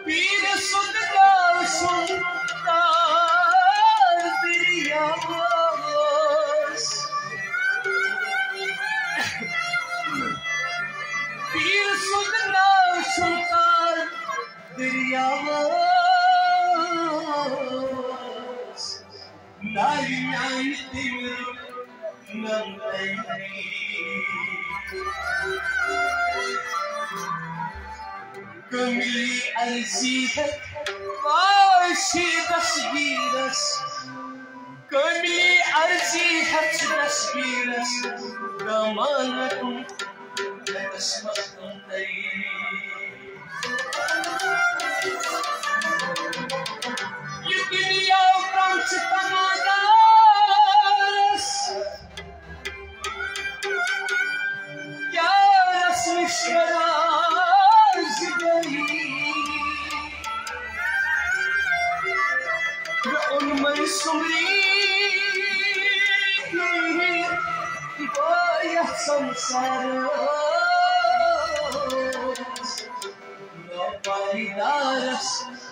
पीर सुनता सुनतार दिया पीर सुनता सुनतार दिया नारी नाई तिमिर नंदई कमिली अर्जी है वाशी तस्वीरस कमिली अर्जी है तस्वीरस दमानतुम तस्मतुम तई ये दुनिया कांच तमादास क्या रस्म शराज गई उनमें सुमरी यह संसार पाईदारस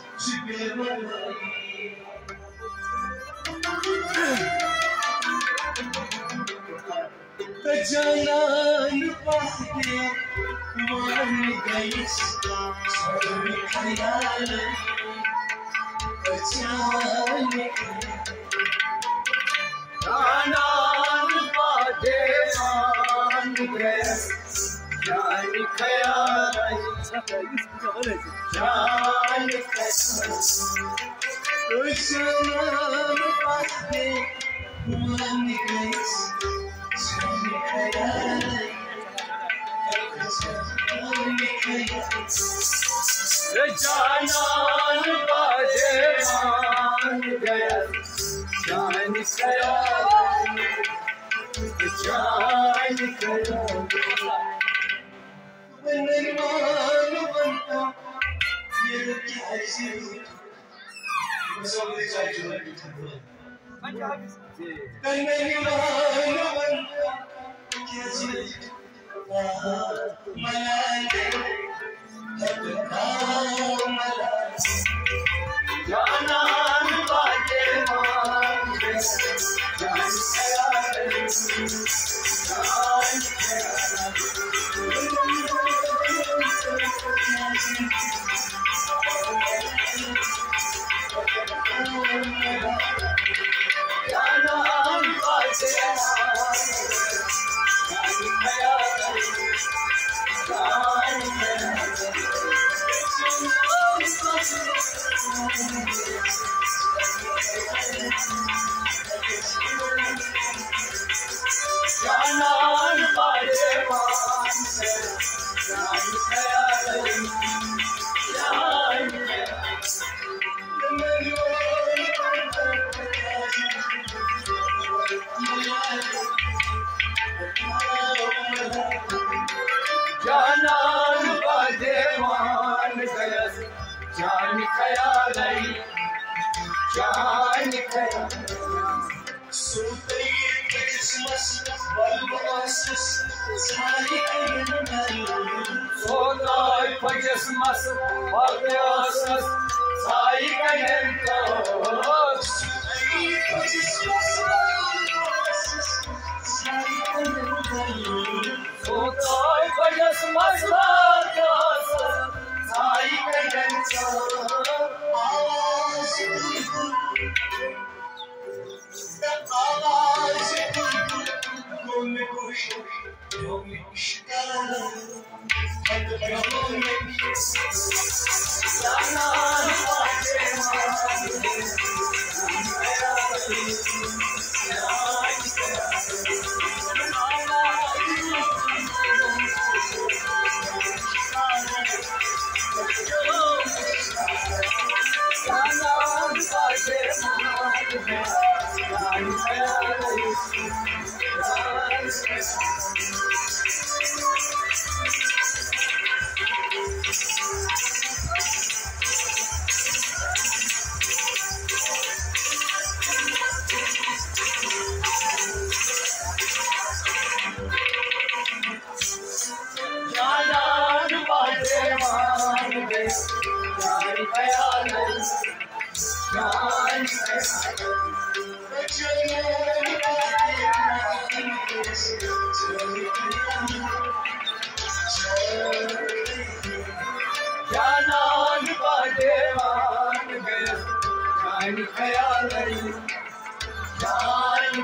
जानान पाते मान गई सब ख्याल जानान पाते मान गई जान ख्याल जान जानान पाते मान गई जानान बाजे मान गया जान जान निर्माण बनता ये क्या ऐसी जानान बाजे मान जान जानान बाजे मान जान जानान बाजे मान गया जान ख्याल जान ख्याल सुनते क्रिसमस बलवासस सारी सोता क्रिसमस बलवासस सारी कहेंतो सोता क्रिसमस बलवासस सारी कहेंतो ख्याल जान जानान बाटे मान गया जान ख्याल जान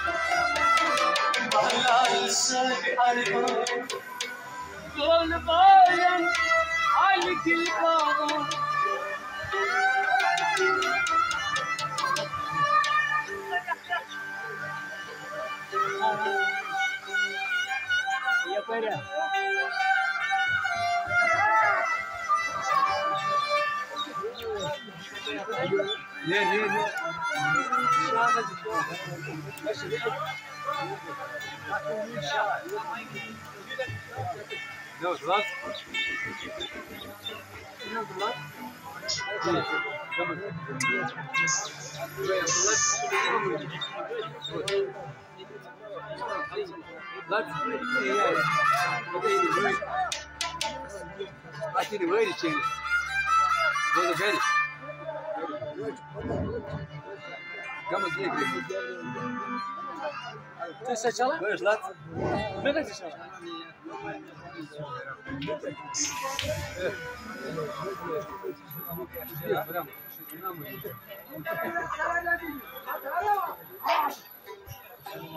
Halal sad arman Gol bayan al kilkawa Ya pera Ne No, Vlad. No, Vlad. Vlad. I think the way to change. Go to bed. Come and get Ты сначала? Where's Vlad? Бегай сначала.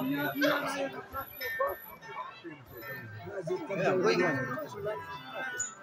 Yeah, wait.